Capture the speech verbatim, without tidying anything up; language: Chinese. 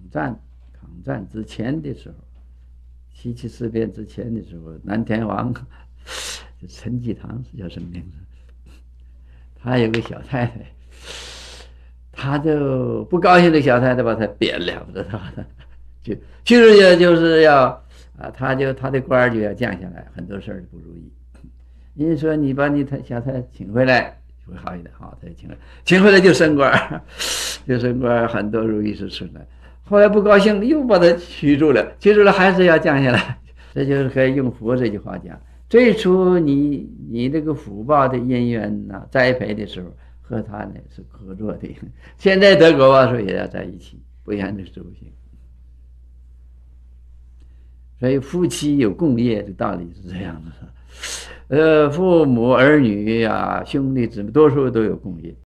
战抗战之前的时候，七七事变之前的时候，南天王就陈济棠是叫什么名字？他有个小太太，他就不高兴的小太太把他贬了，不知道的，就就是就是要啊，他就他的官就要降下来，很多事儿不如意。你说你把你太小太请回来会好一点，好，他就请回来，请回来就升官，就升官，很多如意事出来。后来不高兴，又把他驱逐了，驱逐了还是要降下来，这就是可以用佛这句话讲。最初你你这个福报的因缘呐、栽培的时候，和他呢是合作的，现在得果报的时候也要在一起，不言的修行。所以夫妻有共业的道理是这样的，呃，父母儿女啊，兄弟姊妹，多数都有共业。